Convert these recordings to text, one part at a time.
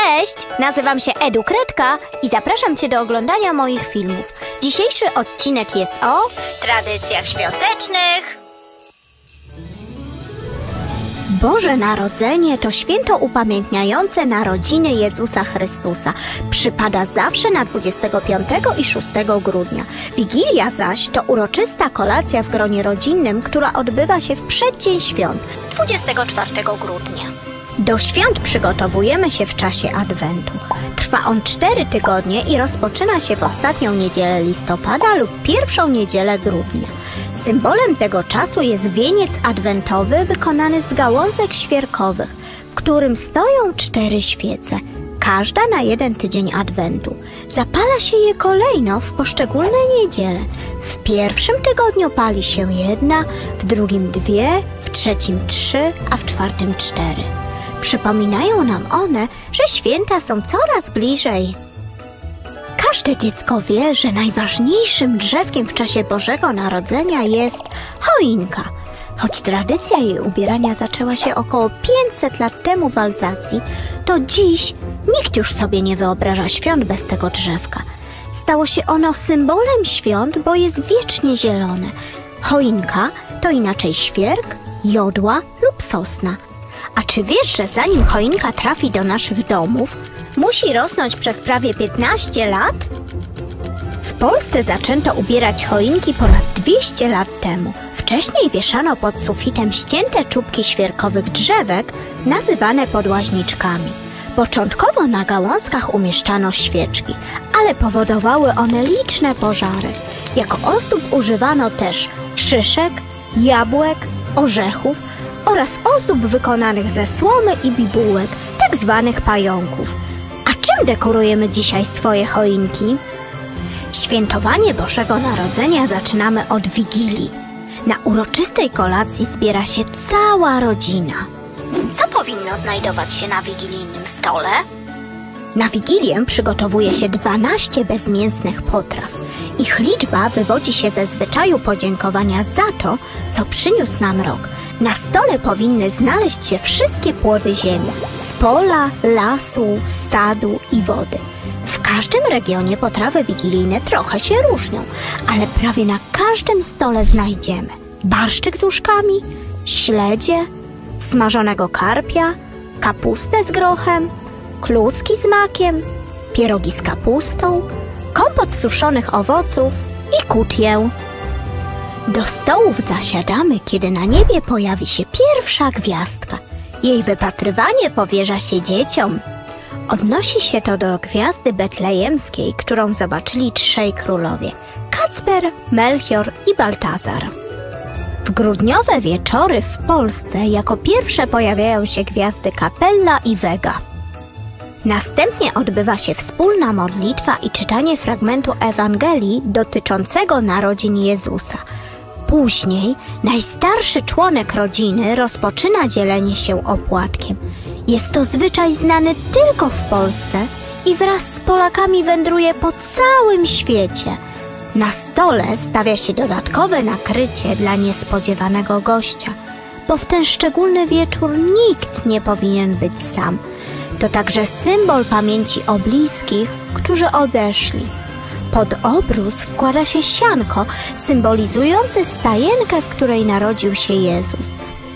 Cześć, nazywam się Edu Kredka i zapraszam Cię do oglądania moich filmów. Dzisiejszy odcinek jest o tradycjach świątecznych. Boże Narodzenie to święto upamiętniające narodziny Jezusa Chrystusa. Przypada zawsze na 25 i 6 grudnia. Wigilia zaś to uroczysta kolacja w gronie rodzinnym, która odbywa się w przeddzień świąt, 24 grudnia. Do świąt przygotowujemy się w czasie Adwentu. Trwa on 4 tygodnie i rozpoczyna się w ostatnią niedzielę listopada lub pierwszą niedzielę grudnia. Symbolem tego czasu jest wieniec adwentowy wykonany z gałązek świerkowych, w którym stoją 4 świece, każda na 1 tydzień Adwentu. Zapala się je kolejno w poszczególne niedziele. W pierwszym tygodniu pali się 1, w drugim 2, w trzecim 3, a w czwartym 4. Przypominają nam one, że święta są coraz bliżej. Każde dziecko wie, że najważniejszym drzewkiem w czasie Bożego Narodzenia jest choinka. Choć tradycja jej ubierania zaczęła się około 500 lat temu w Alzacji, to dziś nikt już sobie nie wyobraża świąt bez tego drzewka. Stało się ono symbolem świąt, bo jest wiecznie zielone. Choinka to inaczej świerk, jodła lub sosna. A czy wiesz, że zanim choinka trafi do naszych domów, musi rosnąć przez prawie 15 lat? W Polsce zaczęto ubierać choinki ponad 200 lat temu. Wcześniej wieszano pod sufitem ścięte czubki świerkowych drzewek, nazywane podłaźniczkami. Początkowo na gałązkach umieszczano świeczki, ale powodowały one liczne pożary. Jako ozdób używano też szyszek, jabłek, orzechów oraz ozdób wykonanych ze słomy i bibułek, tak zwanych pająków. A czym dekorujemy dzisiaj swoje choinki? Świętowanie Bożego Narodzenia zaczynamy od Wigilii. Na uroczystej kolacji zbiera się cała rodzina. Co powinno znajdować się na wigilijnym stole? Na Wigilię przygotowuje się 12 bezmięsnych potraw. Ich liczba wywodzi się ze zwyczaju podziękowania za to, co przyniósł nam rok. Na stole powinny znaleźć się wszystkie płody ziemi, z pola, lasu, sadu i wody. W każdym regionie potrawy wigilijne trochę się różnią, ale prawie na każdym stole znajdziemy barszczyk z uszkami, śledzie, smażonego karpia, kapustę z grochem, kluski z makiem, pierogi z kapustą, kompot z suszonych owoców i kutię. Do stołów zasiadamy, kiedy na niebie pojawi się pierwsza gwiazdka. Jej wypatrywanie powierza się dzieciom. Odnosi się to do gwiazdy betlejemskiej, którą zobaczyli 3 królowie – Kacper, Melchior i Baltazar. W grudniowe wieczory w Polsce jako pierwsze pojawiają się gwiazdy Capella i Vega. Następnie odbywa się wspólna modlitwa i czytanie fragmentu Ewangelii dotyczącego narodzin Jezusa. Później najstarszy członek rodziny rozpoczyna dzielenie się opłatkiem. Jest to zwyczaj znany tylko w Polsce i wraz z Polakami wędruje po całym świecie. Na stole stawia się dodatkowe nakrycie dla niespodziewanego gościa, bo w ten szczególny wieczór nikt nie powinien być sam. To także symbol pamięci o bliskich, którzy odeszli. Pod obrus wkłada się sianko symbolizujące stajenkę, w której narodził się Jezus.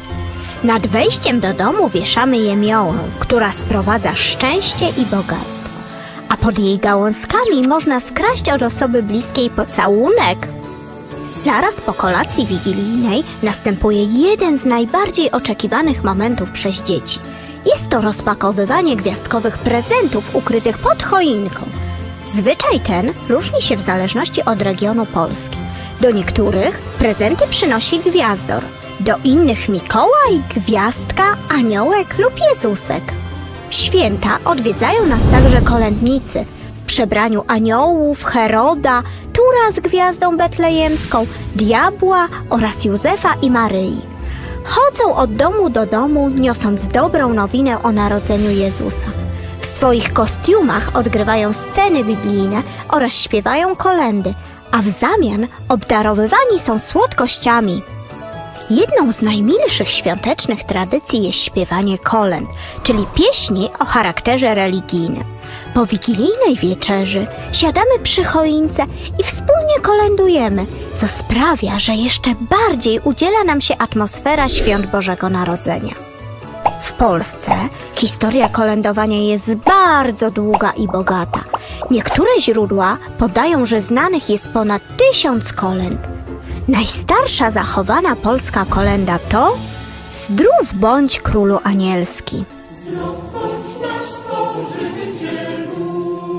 Nad wejściem do domu wieszamy jemiołę, która sprowadza szczęście i bogactwo, a pod jej gałązkami można skraść od osoby bliskiej pocałunek. Zaraz po kolacji wigilijnej następuje jeden z najbardziej oczekiwanych momentów przez dzieci. Jest to rozpakowywanie gwiazdkowych prezentów ukrytych pod choinką. Zwyczaj ten różni się w zależności od regionu Polski. Do niektórych prezenty przynosi gwiazdor, do innych Mikołaj, gwiazdka, aniołek lub Jezusek. W święta odwiedzają nas także kolędnicy w przebraniu aniołów, Heroda, Tura z gwiazdą betlejemską, diabła oraz Józefa i Maryi. Chodzą od domu do domu, niosąc dobrą nowinę o narodzeniu Jezusa. W swoich kostiumach odgrywają sceny biblijne oraz śpiewają kolędy, a w zamian obdarowywani są słodkościami. Jedną z najmilszych świątecznych tradycji jest śpiewanie kolęd, czyli pieśni o charakterze religijnym. Po wigilijnej wieczerzy siadamy przy choince i wspólnie kolędujemy, co sprawia, że jeszcze bardziej udziela nam się atmosfera świąt Bożego Narodzenia. W Polsce historia kolędowania jest bardzo długa i bogata. Niektóre źródła podają, że znanych jest ponad 1000 kolęd. Najstarsza zachowana polska kolęda to Zdrów bądź królu anielski. Zdrów bądź nasz Stworzycielu,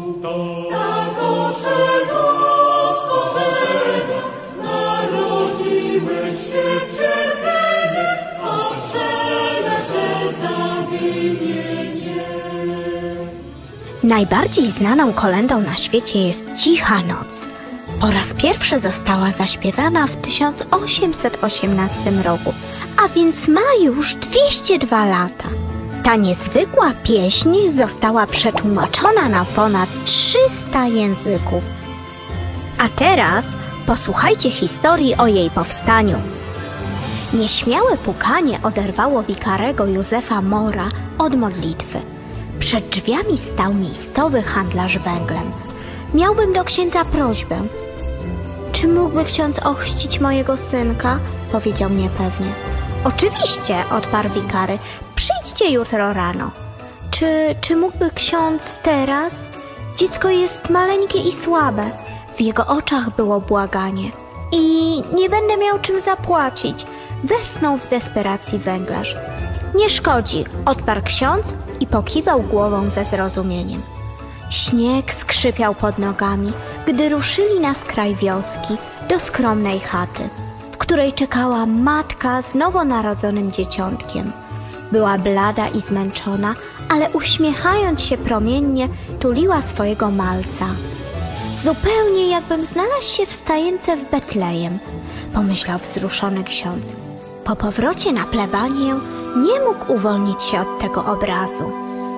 najgorszego stworzenia, narodziłeś się w cierpienie, a przeszedł zaginienie. Najbardziej znaną kolędą na świecie jest Cicha Noc. Po raz pierwszy została zaśpiewana w 1818 roku, a więc ma już 202 lata. Ta niezwykła pieśń została przetłumaczona na ponad 300 języków. A teraz posłuchajcie historii o jej powstaniu. Nieśmiałe pukanie oderwało wikarego Józefa Mora od modlitwy. Przed drzwiami stał miejscowy handlarz węglem. Miałbym do księdza prośbę. Czy mógłby ksiądz ochrzcić mojego synka? Powiedział niepewnie. Oczywiście, odparł wikary. Przyjdźcie jutro rano. Czy mógłby ksiądz teraz? Dziecko jest maleńkie i słabe. W jego oczach było błaganie. I nie będę miał czym zapłacić. Westchnął w desperacji węglarz. Nie szkodzi, odparł ksiądz i pokiwał głową ze zrozumieniem. Śnieg skrzypiał pod nogami, gdy ruszyli na skraj wioski do skromnej chaty, w której czekała matka z nowonarodzonym dzieciątkiem. Była blada i zmęczona, ale uśmiechając się promiennie, tuliła swojego malca. Zupełnie jakbym znalazł się w stajence w Betlejem, pomyślał wzruszony ksiądz. Po powrocie na plebanię nie mógł uwolnić się od tego obrazu.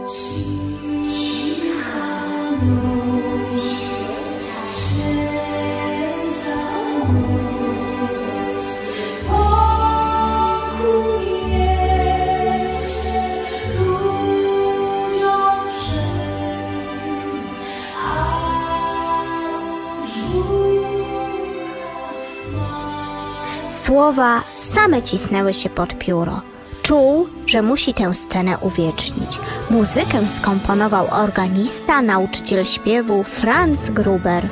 Słowa same cisnęły się pod pióro. Czuł, że musi tę scenę uwiecznić. Muzykę skomponował organista, nauczyciel śpiewu Franz Gruber.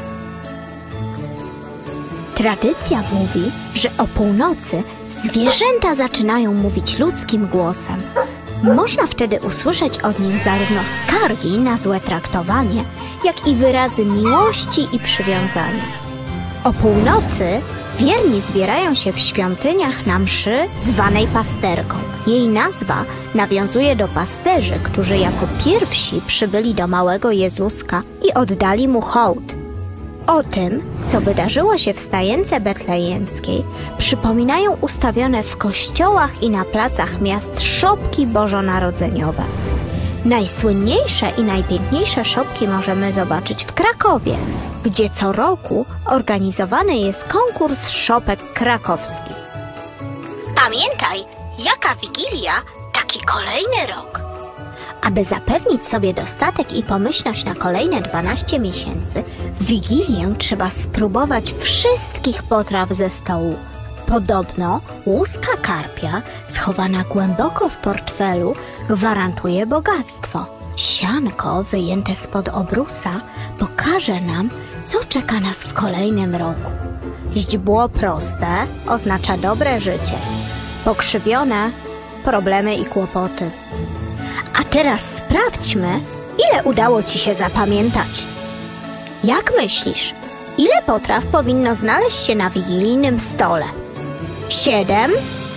Tradycja mówi, że o północy zwierzęta zaczynają mówić ludzkim głosem. Można wtedy usłyszeć od nich zarówno skargi na złe traktowanie, jak i wyrazy miłości i przywiązania. O północy wierni zbierają się w świątyniach na mszy zwanej pasterką. Jej nazwa nawiązuje do pasterzy, którzy jako pierwsi przybyli do małego Jezuska i oddali mu hołd. O tym, co wydarzyło się w stajence betlejemskiej, przypominają ustawione w kościołach i na placach miast szopki bożonarodzeniowe. Najsłynniejsze i najpiękniejsze szopki możemy zobaczyć w Krakowie, gdzie co roku organizowany jest konkurs szopek krakowskich. Pamiętaj, jaka wigilia, taki kolejny rok. Aby zapewnić sobie dostatek i pomyślność na kolejne 12 miesięcy, w Wigilię trzeba spróbować wszystkich potraw ze stołu. Podobno łuska karpia, schowana głęboko w portfelu, gwarantuje bogactwo. Sianko wyjęte spod obrusa pokaże nam, co czeka nas w kolejnym roku. Źdźbło proste oznacza dobre życie. Pokrzywione problemy i kłopoty. A teraz sprawdźmy, ile udało ci się zapamiętać. Jak myślisz, ile potraw powinno znaleźć się na wigilijnym stole? 7?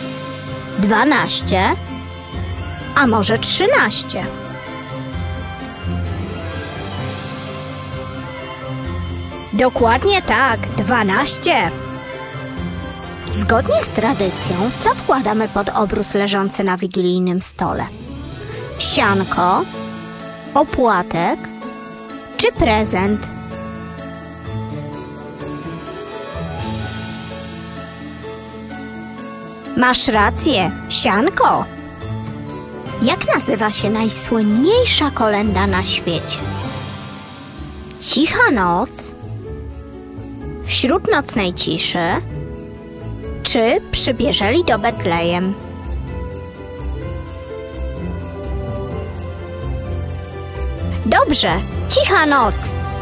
12? A może 13? Dokładnie tak, 12. Zgodnie z tradycją, co wkładamy pod obrus leżący na wigilijnym stole? Sianko, opłatek czy prezent? Masz rację, sianko. Jak nazywa się najsłynniejsza kolęda na świecie? Cicha noc? Wśród nocnej ciszy? Czy przybierzeli do Betlejem? Dobrze, cicha noc.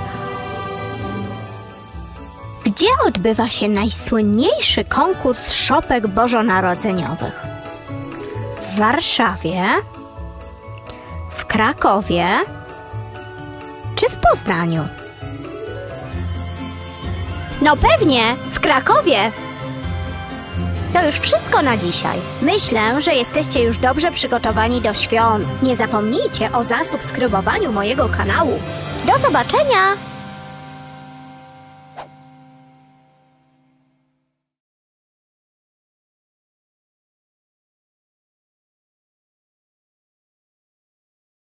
Gdzie odbywa się najsłynniejszy konkurs szopek bożonarodzeniowych? W Warszawie? W Krakowie? Czy w Poznaniu? No pewnie, w Krakowie! To już wszystko na dzisiaj. Myślę, że jesteście już dobrze przygotowani do świąt. Nie zapomnijcie o zasubskrybowaniu mojego kanału. Do zobaczenia!